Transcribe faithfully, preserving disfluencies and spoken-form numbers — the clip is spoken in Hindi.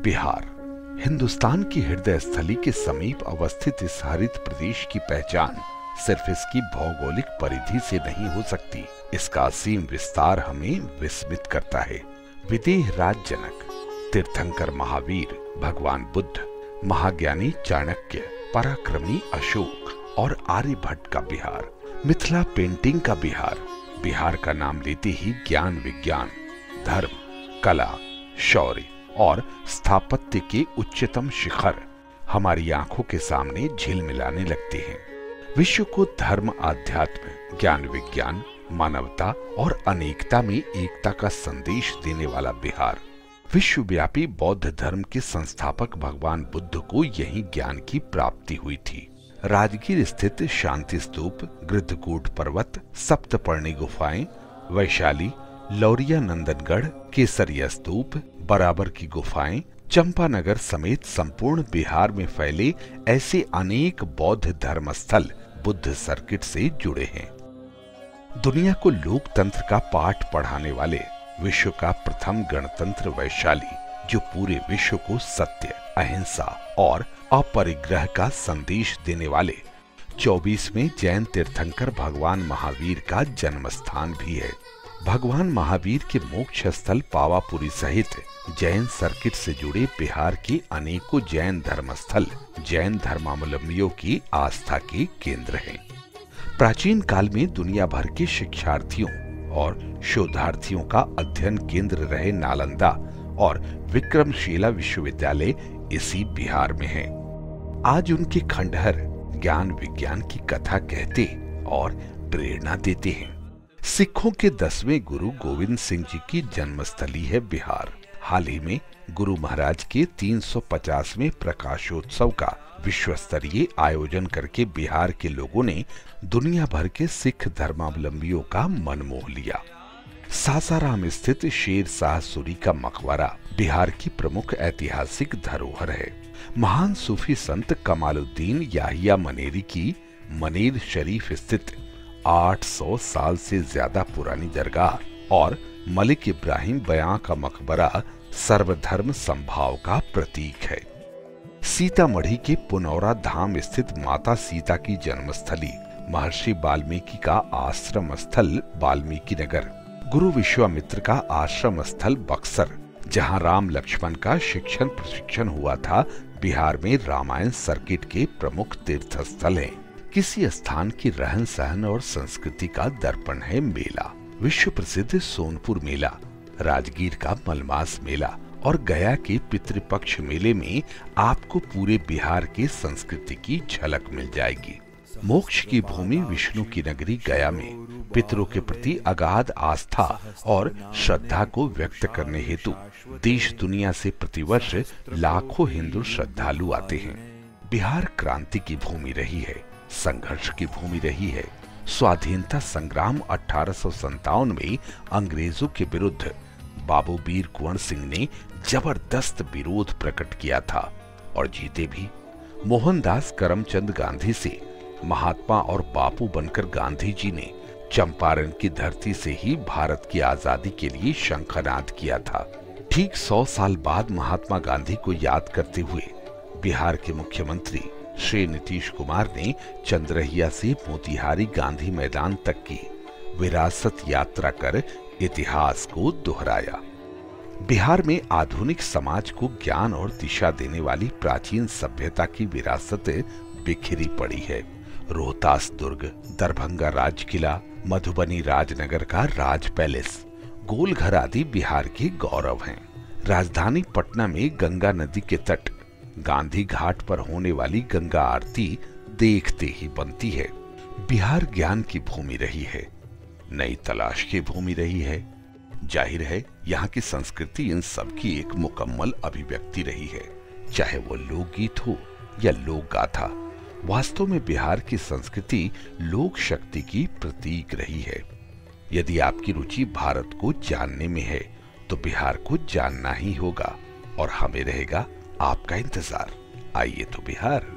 बिहार हिंदुस्तान की हृदय स्थली के समीप अवस्थित इस हरित प्रदेश की पहचान सिर्फ इसकी भौगोलिक परिधि से नहीं हो सकती। इसका असीम विस्तार हमें विस्मित करता है। विदेह राज जनक, तीर्थंकर महावीर भगवान बुद्ध, महाज्ञानी चाणक्य, पराक्रमी अशोक और आर्यभट्ट का बिहार, मिथिला पेंटिंग का बिहार। बिहार का नाम लेते ही ज्ञान, विज्ञान, धर्म, कला, शौर्य और स्थापत्य के उच्चतम शिखर हमारी आंखों के सामने झिलमिलाने लगते हैं। विश्व को धर्म, आध्यात्म, ज्ञान, विज्ञान, मानवता और अनेकता में एकता का संदेश देने वाला बिहार। विश्वव्यापी बौद्ध धर्म के संस्थापक भगवान बुद्ध को यही ज्ञान की प्राप्ति हुई थी। राजगीर स्थित शांति स्तूप, गृद्धकूट पर्वत, सप्तपर्णी गुफाएं, वैशाली, लौरिया नंदनगढ़, केसरिया स्तूप, बराबर की गुफाएं, चंपानगर समेत संपूर्ण बिहार में फैले ऐसे अनेक बौद्ध धर्म स्थल बुद्ध सर्किट से जुड़े हैं। दुनिया को लोकतंत्र का पाठ पढ़ाने वाले विश्व का प्रथम गणतंत्र वैशाली, जो पूरे विश्व को सत्य, अहिंसा और अपरिग्रह का संदेश देने वाले चौबीसवें जैन तीर्थंकर भगवान महावीर का जन्म स्थान भी है। भगवान महावीर के मोक्ष स्थल पावापुरी सहित जैन सर्किट से जुड़े बिहार के अनेकों जैन धर्मस्थल जैन धर्मावलंबियों की आस्था के केंद्र हैं। प्राचीन काल में दुनिया भर के शिक्षार्थियों और शोधार्थियों का अध्ययन केंद्र रहे नालंदा और विक्रमशिला विश्वविद्यालय इसी बिहार में है। आज उनके खंडहर ज्ञान विज्ञान की कथा कहते और प्रेरणा देते हैं। सिखों के दसवें गुरु गोविंद सिंह जी की जन्मस्थली है बिहार। हाल ही में गुरु महाराज के तीन सौ पचासवें प्रकाशोत्सव का विश्व स्तरीय आयोजन करके बिहार के लोगों ने दुनिया भर के सिख धर्मावलंबियों का मन मोह लिया। सासाराम स्थित शेर शाह सूरी का मकबरा बिहार की प्रमुख ऐतिहासिक धरोहर है। महान सूफी संत कमालुद्दीन याहिया मनेरी की मनेर शरीफ स्थित आठ सौ साल से ज्यादा पुरानी दरगाह और मलिक इब्राहिम बयां का मकबरा सर्वधर्म संभाव का प्रतीक है। सीतामढ़ी के पुनौरा धाम स्थित माता सीता की जन्मस्थली, महर्षि वाल्मीकि का आश्रम स्थल वाल्मीकि नगर, गुरु विश्वामित्र का आश्रम स्थल बक्सर, जहां राम लक्ष्मण का शिक्षण प्रशिक्षण हुआ था, बिहार में रामायण सर्किट के प्रमुख तीर्थ स्थल है। किसी स्थान की रहन सहन और संस्कृति का दर्पण है मेला। विश्व प्रसिद्ध सोनपुर मेला, राजगीर का मलमास मेला और गया के पितृपक्ष मेले में आपको पूरे बिहार के संस्कृति की झलक मिल जाएगी। मोक्ष की भूमि विष्णु की नगरी गया में पितरों के प्रति अगाध आस्था और श्रद्धा को व्यक्त करने हेतु देश दुनिया से प्रतिवर्ष लाखों हिंदू श्रद्धालु आते हैं। बिहार क्रांति की भूमि रही है, संघर्ष की भूमि रही है। स्वाधीनता संग्राम अठारह सौ संतावन में अंग्रेजों के विरुद्ध बाबू वीर कुंवर सिंह ने जबरदस्त विरोध प्रकट किया था और जीते भी। मोहनदास करमचंद गांधी से महात्मा और बापू बनकर गांधी जी ने चंपारण की धरती से ही भारत की आजादी के लिए शंखनाद किया था। ठीक सौ साल बाद महात्मा गांधी को याद करते हुए बिहार के मुख्यमंत्री श्री नीतीश कुमार ने चंद्रहिया से मोतिहारी गांधी मैदान तक की विरासत यात्रा कर इतिहास को दोहराया। बिहार में आधुनिक समाज को ज्ञान और दिशा देने वाली प्राचीन सभ्यता की विरासत बिखरी पड़ी है। रोहतास दुर्ग, दरभंगा राज किला, मधुबनी राजनगर का राज पैलेस, गोलघर आदि बिहार के गौरव हैं। राजधानी पटना में गंगा नदी के तट, गांधी घाट पर होने वाली गंगा आरती देखते ही बनती है। बिहार ज्ञान की भूमि रही है, नई तलाश की भूमि रही है। जाहिर है यहाँ की संस्कृति इन सब की एक मुकम्मल अभिव्यक्ति रही है, चाहे वो लोकगीत हो या लोक गाथा। वास्तव में बिहार की संस्कृति लोक शक्ति की प्रतीक रही है। यदि आपकी रुचि भारत को जानने में है तो बिहार को जानना ही होगा और हमें रहेगा आपका इंतजार। आइए तो बिहार।